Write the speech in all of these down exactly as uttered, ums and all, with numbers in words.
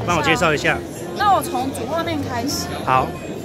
帮我介绍一下。 那我从主画面开始。 好。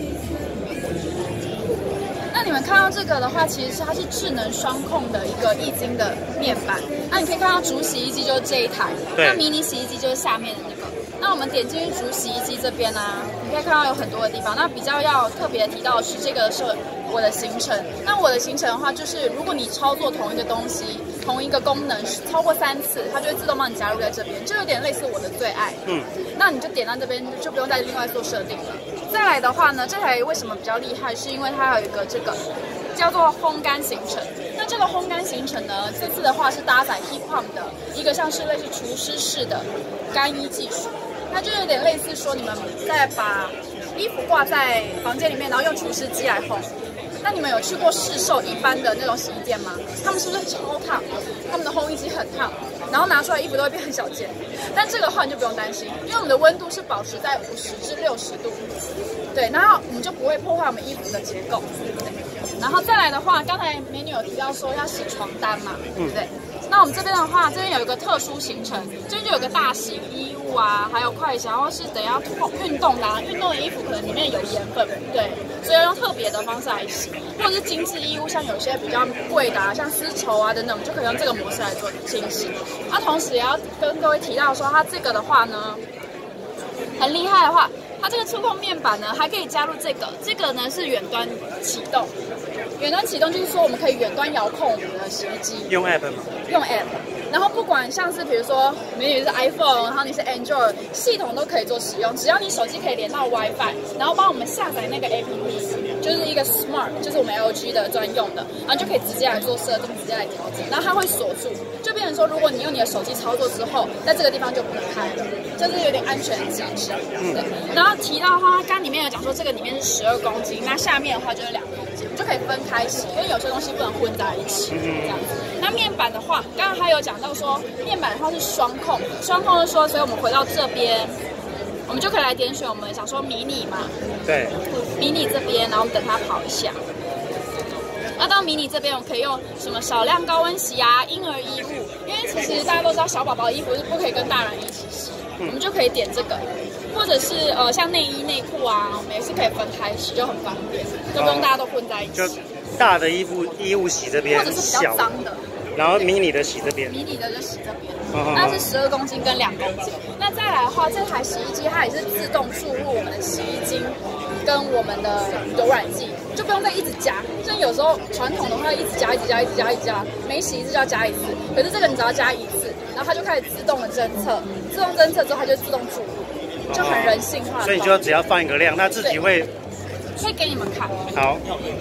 那你们看到这个的话，其实它是智能双控的一个液晶的面板。那你可以看到主洗衣机就是这一台，那迷你洗衣机就是下面的那个。那我们点进去主洗衣机这边啊，你可以看到有很多的地方。那比较要特别提到的是，这个是我的行程。那我的行程的话，就是如果你操作同一个东西、同一个功能超过三次，它就会自动帮你加入在这边，就有点类似我的最爱。嗯，那你就点到这边，就不用再另外做设定了。再来的话呢，这台为什么比较厉害？是因为它有一个这个叫做烘干行程。那这个烘干行程呢，这次的话是搭载 Heat Pump 的一个像是类似除湿式的干衣技术。它就有点类似说，你们在把衣服挂在房间里面，然后用除湿机来烘。那你们有去过市售一般的那种洗衣店吗？他们是不是超烫？他们的烘衣机很烫，然后拿出来衣服都会变很小件。但这个的话你就不用担心，因为我们的温度是保持在五十至六十度，对，然后我们就不会破坏我们衣服的结构。然后再来的话，刚才美女有提到说要洗床单嘛，对不对？那我们这边的话，这边有一个特殊行程，这边就有个大型衣物啊，还有快洗，然后是等一下运动的、啊，运动的衣服可能里面有盐分，对，所以要用特别的方式来洗，或者是精致衣物，像有些比较贵的啊，像丝绸啊等等，我们就可以用这个模式来做清洗。那、啊、同时也要跟各位提到说，它这个的话呢，很厉害的话，它这个触控面板呢，还可以加入这个，这个呢是远端启动。远端启动就是说，我们可以远端遥控我们的洗衣机， 用 app 吗？ 用 app， 然后不管像是比如说，美女是 iPhone， 然后你是 Android， 系统都可以做使用，只要你手机可以连到 WiFi， 然后帮我们下载那个 A P P， 就是一个 Smart， 就是我们 L G 的专用的，然后就可以直接来做设定，直接来调整，然后它会锁住，就变成说，如果你用你的手机操作之后，在这个地方就不能开了，就是有点安全机制。对，然后提到的话，刚里面有讲说这个里面是十二公斤，那下面的话就是两公斤，就可以分开洗，因为有些东西不能混在一起，这样子。那面板的话，刚刚还有讲到说，面板的话是双控，双控是说，所以我们回到这边，我们就可以来点选我们想说迷你嘛， 对， 迷你这边，然后我们等它跑一下。那到迷你这边，我们可以用什么少量高温洗啊，婴儿衣物，因为其实大家都知道小宝宝的衣服是不可以跟大人一起洗，我们就可以点这个，或者是呃像内衣内裤啊，我们也是可以分开洗，就很方便，就不用大家都混在一起。 就大的衣服衣物洗这边， 或者是比较脏的。 然后迷你的洗这边， 迷你的就洗这边， 哦、 那是十二公斤跟两公斤。那再来的话，这台洗衣机它也是自动注入我们的洗衣精跟我们的柔软剂，就不用再一直加。像有时候传统的话，一直加、一直加、一直加、一直加，每洗一次就要加一次。可是这个你只要加一次，然后它就开始自动的侦测，自动侦测之后它就自动注入，就很人性化。 所以你就只要放一个量，它自己会会给你们看。 好。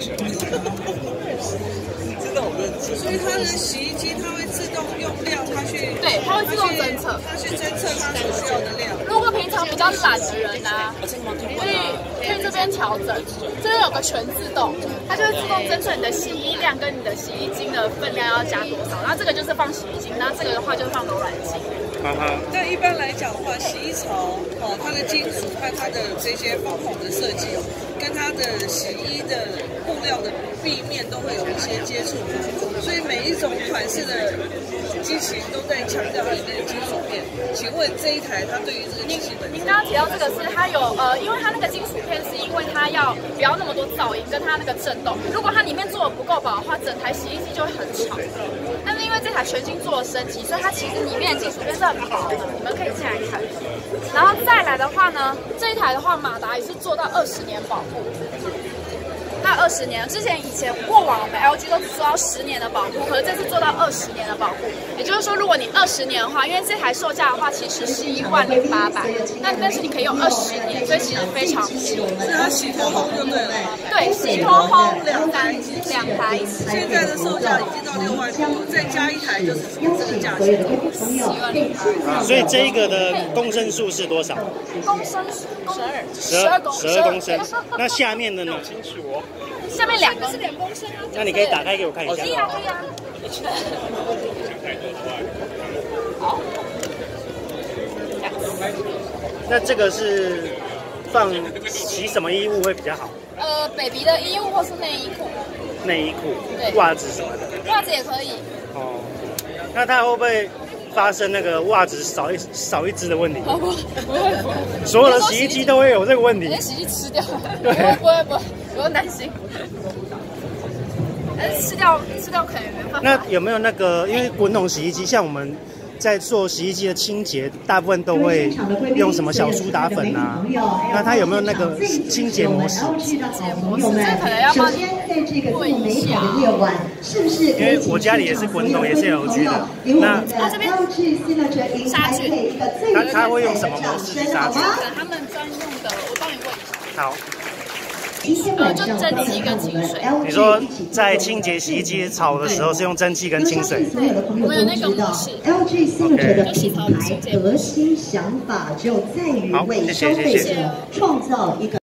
所以它的洗衣机它会自动用量，它去对，它会自动侦测， 它去侦测它所需要的量。 如果平常比较懒的人呢、啊，可以可以这边调整，这边有个全自动，它就会自动侦测你的洗衣量跟你的洗衣精的分量要加多少。然后这个就是放洗衣精，然后这个的话就是放柔软剂。 但一般来讲的话，洗衣槽哦，它的金属和它的这些方孔的设计，跟它的洗衣的布料的壁面都会有一些接触，所以每一种款式的机器都在强调它里面的金属片。请问这一台它对于这个机器本身， 您刚刚提到这个是它有呃，因为它那个金属片是因为它要不要那么多噪音，跟它那个震动。如果它里面做的不够薄的话，整台洗衣机就会很吵。但是因为这台全新做了升级，所以它其实里面的金属片是很薄的，你们可以进来看。然后再来的话呢，这一台的话，马达也是做到二十年保护。那二十年，之前以前过往我们 L G 都只做到十年的保护，可是这次做到二十年的保护。也就是说，如果你二十年的话，因为这台售价的话其实是一万零八百，那但是你可以用二十年，所以其实非常便宜。 是它洗脱烘就对了。 对，洗脱烘两台，两台。 现在的售价已经到六万多，再加一台就是这个价钱， 一万零八。 所以这一个的公升数是多少？ 公升十二， 十二公十二公升。那下面的呢？清楚哦。 下面两个是两公升啊。 那你可以打开给我看一下。 可以啊，可以啊。好。 那这个是放洗什么衣物会比较好？ 呃 ，baby 的衣物或是内衣裤。 内衣裤、 对， 袜子什么的。 袜子也可以。 哦，那它会不会发生那个袜子少一少一只的问题？ 不不会不会， 所有的洗衣机都会有这个问题。 把洗衣机吃掉，不会不会不会，不用担心。但是吃掉吃掉可能也没办法。 那有没有那个？因为滚筒洗衣机，像我们在做洗衣机的清洁，大部分都会用什么小苏打粉啊？那它有没有那个清洁模式？ 清洁模式，这可能要帮你问一下。 因为我家里也是滚筒，也是 L G 的。那它这边杀菌， 它它会用什么模式杀菌？ 可能他们专用的，我帮你问一下。 好。 呃，就蒸汽跟清水。 你说在清洁洗衣机炒的时候是用蒸汽跟清水？ 对，我们有那个模式。 L G Signature 的品牌核心想法就在于为消费者创造一个。